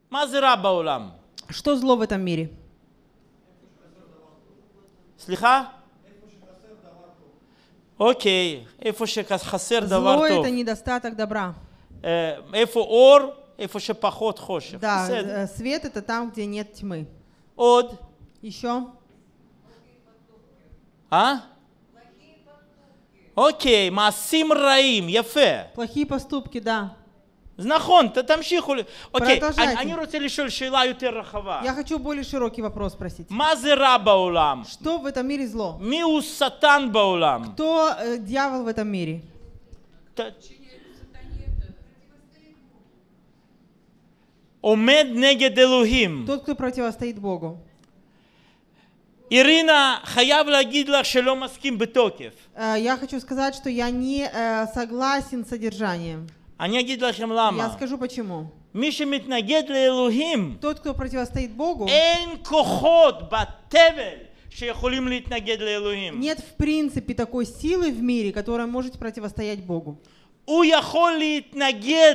מה זה רע בעולם? Что зло в этом мире? סליחה? אוקיי, איפה שחסר דבר Зло — טוב. это недостаток добра. איפה אור, איפה שפחות חושך. Да, בסדר. свет — это там, где нет тьмы. עוד? Еще? אוקיי, מעשים רעים, יפה. Плохие поступки, да. אז נכון, תמשיכו. אוקיי, Продолжайте. אני רוצה לשאול שאלה יותר רחבה. Я хочу более широкий вопрос спросить. מה זה רע בעולם? Что в этом мире зло? מי הוא שטן בעולם? Кто дьявол в этом мире? עומד נגד אלוהים. Тот, кто противостоит Богу. אירינה, חייב להגיד לך שלא מסכים בתוקף. Я хочу сказать, что я не согласен с содержанием. אני אגיד לכם Я למה. скажу почему. מי שמתנגד לאלוהים, Тот, кто противостоит Богу, אין כוחות בתבל שיכולים להתנגד לאלוהים. нет в принципе такой силы в мире, которая может противостоять Богу. הוא יכול להתנגד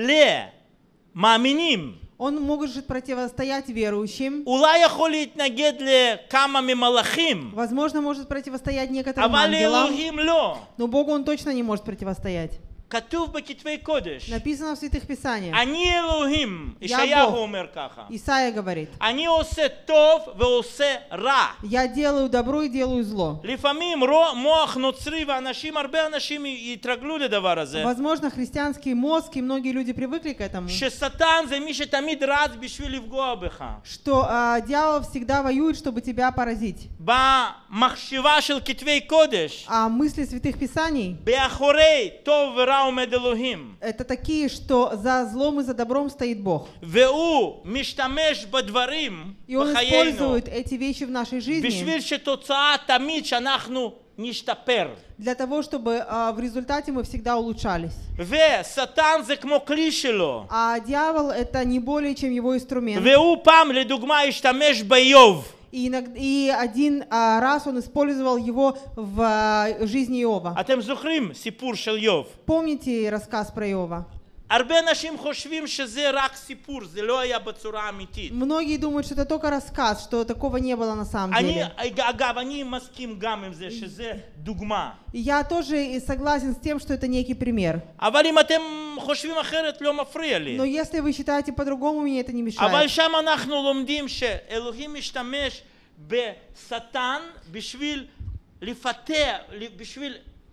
למאמינים. Он может противостоять верующим, אולי יכול להתנגד לכמה ממלאכים, возможно, может противостоять некоторым אבל ангелам, לאלוהים לא. но Богу он точно не может противостоять. כתוב בכתבי קודש. Написано в Святых Писаниях. אני אלוהים, Я ישעיהו Бог. אומר ככה. Исаия говорит: אני עושה טוב ועושה רע. я делаю добро и делаю зло. לפעמים מוח נוצרי ואנשים, הרבה אנשים יתרגלו לדבר הזה. Возможно, христианский мозг и многие люди привыкли к этому, ששטן זה מי שתמיד רץ בשביל לפגוע בך. что дьявол всегда воюет, чтобы тебя поразить. במחשבה של כתבי קודש, А мысли Святых Писаний באחורי טוב ורע עומד אלוהים. это такие, что за злом и за добром стоит Бог. והוא משתמש בדברים И он בחיינו использует эти вещи в нашей жизни בשביל שתוצאה תמיד שאנחנו נשתפר. для того, чтобы в результате мы всегда улучшались. ושטן זה כמו כלי שלו. А дьявол — это не более чем его инструмент. והוא פעם לדוגמה השתמש באיוב. И один раз он использовал его в жизни Иова. אתם זוכרים סיפור של איוב? Помните рассказ про Иова? הרבה אנשים חושבים שזה רק סיפור, זה לא היה בצורה אמיתית. Многие думают, что это только рассказ, что такого не было на самом деле. אגב, אני מסכים גם עם זה שזה דוגמה. И я тоже согласен с тем, что это некий пример. אבל אם אתם חושבים אחרת, לא מפריע לי. Но если вы считаете по-другому, мне это не אבל мешает. שם אנחנו לומדים שאלוהים משתמש בשטן בשביל לפתח, בשביל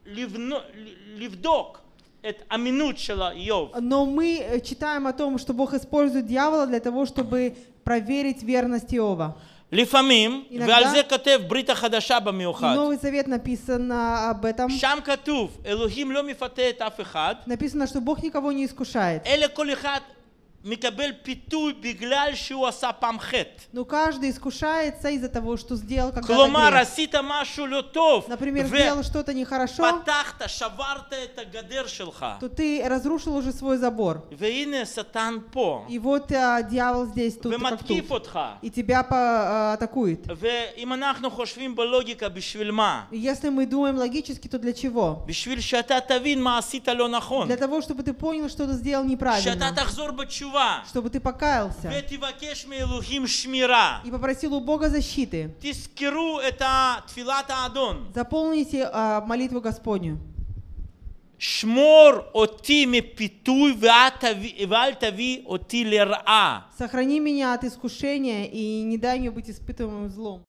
לבדוק את אמינות של איוב. Но мы читаем о том, что Бог использует дьявола для того, чтобы проверить верность Иова. לפעמים, ועל זה כתב ברית החדשה И במיוחד. Новый Завет написано об этом. שם כתוב, אלוהים לא מפתה את אף אחד, Написано, что Бог никого не искушает. אלא כל אחד מקבל פיתוי בגלל שהוא עשה פעם חטא. Но каждый искушается из-за того, что сделал когда-то כלומר, грех. עשית משהו לא טוב, Например, сделал что-то нехорошо, ופתחת, שברת את הגדר שלך. то ты разрушил уже свой забор. והנה שטן פה, И вот дьявол здесь, тут как тут. ומתקיף אותך. И тебя атакует. ואם אנחנו חושבים בלוגיקה, בשביל מה? И если мы думаем логически, то для чего? בשביל שאתה תבין מה עשית לא נכון. Для того, чтобы ты понял, что ты сделал שאתה неправильно. תחזור בתשובה. Чтобы ты покаялся. ותבקש מאלוהים שמירה. И попросил у Бога защиты. תזכרו את תפילת האדון. Заполните молитву Господню. שמור אותי מפיתוי ואל תביא אותי לרעה. Сохрани меня от искушения и не дай мне быть испытываемым злом.